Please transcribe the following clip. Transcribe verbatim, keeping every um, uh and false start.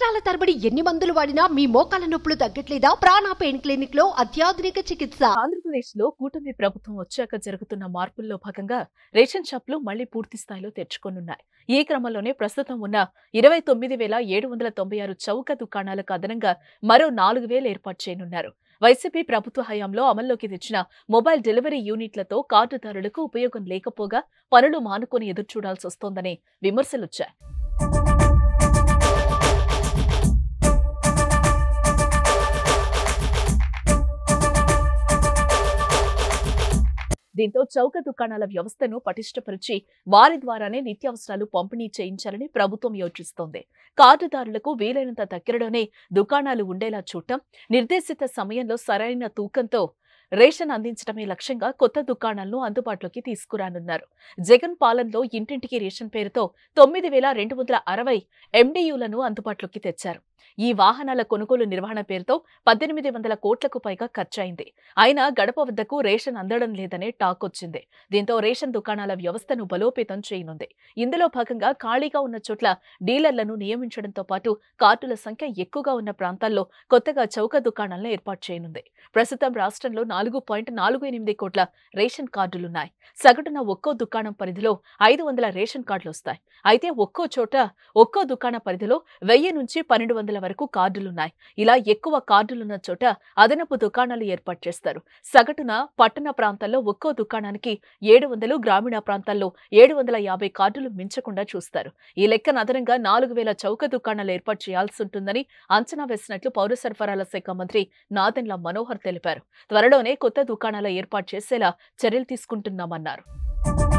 సంవత్సరాల తరబడి ఎన్ని మందులు వాడినా మీ మోకాల నొప్పులు తగ్గట్లేదా? ప్రాణ పెయిన్ క్లినిక్ లో అత్యాధునిక చికిత్స. ఆంధ్రప్రదేశ్ లో కూటమి ప్రభుత్వం వచ్చాక జరుగుతున్న మార్పుల్లో భాగంగా రేషన్ షాపులు మళ్లీ పూర్తి స్థాయిలో తెరుచుకోనున్నాయి. ఈ క్రమంలోనే ప్రస్తుతం ఉన్న ఇరవై తొమ్మిది వేల ఏడు వందల తొంభై ఆరు చౌక దుకాణాలకు అదనంగా మరో నాలుగు వేలు ఏర్పాటు చేయనున్నారు. వైసీపీ ప్రభుత్వ హయాంలో అమల్లోకి తెచ్చిన మొబైల్ డెలివరీ యూనిట్లతో కార్డుదారులకు ఉపయోగం లేకపోగా పనులు మానుకొని ఎదురుచూడాల్సి వస్తోందనే విమర్శలొచ్చాయి. దీంతో చౌక దుకాణాల వ్యవస్థను పటిష్టపరిచి వారి ద్వారానే నిత్యావసరాలు పంపిణీ చేయించాలని ప్రభుత్వం యోచిస్తోంది. కార్డుదారులకు వీలైనంత దగ్గరలోనే దుకాణాలు ఉండేలా చూడటం, నిర్దేశిత సమయంలో సరైన తూకంతో రేషన్ అందించడమే లక్ష్యంగా కొత్త దుకాణాలను అందుబాటులోకి తీసుకురానున్నారు. జగన్ పాలనలో ఇంటింటికి రేషన్ పేరుతో తొమ్మిది వేల రెండు వందల అరవై ఎండియులను అందుబాటులోకి తెచ్చారు. ఈ వాహనాల కొనుగోలు నిర్వహణ పేరుతో పద్దెనిమిది వందల కోట్లకు పైగా ఖర్చయింది. అయినా గడప వద్దకు రేషన్ అందడం లేదనే టాక్ వచ్చింది. దీంతో రేషన్ దుకాణాల వ్యవస్థను బలోపేతం చేయనుంది. ఇందులో భాగంగా ఖాళీగా ఉన్న చోట్ల డీలర్లను నియమించడంతో పాటు కార్డుల సంఖ్య ఎక్కువగా ఉన్న ప్రాంతాల్లో కొత్తగా చౌక దుకాణాలను ఏర్పాటు చేయనుంది. ప్రస్తుతం రాష్ట్రంలో నాలుగు పాయింట్ నాలుగు ఎనిమిది కోట్ల రేషన్ కార్డులున్నాయి. సగటున ఒక్కో దుకాణం పరిధిలో ఐదు వందల రేషన్ కార్డులు వస్తాయి. అయితే ఒక్కో చోట ఒక్కో దుకాణ పరిధిలో వెయ్యి నుంచి పన్నెండు వందల వరకు కార్డులున్నాయి. ఇలా ఎక్కువ కార్డులున్న చోట అదనపు దుకాణాలు ఏర్పాటు చేస్తారు. సగటున పట్టణ ప్రాంతాల్లో ఒక్కో దుకాణానికి ఏడు వందలు, గ్రామీణ ప్రాంతాల్లో ఏడు వందల యాభై కార్డులు మించకుండా చూస్తారు. ఈ లెక్కన అదనంగా నాలుగు వేల చౌక దుకాణాలు ఏర్పాటు చేయాల్సి ఉంటుందని అంచనా వేసినట్లు పౌర సరఫరాల శాఖ మంత్రి నాదెండ్ల మనోహర్ తెలిపారు. త్వరలోనే కొత్త దుకాణాల ఏర్పాటు చేసేలా చర్యలు తీసుకుంటున్నామన్నారు.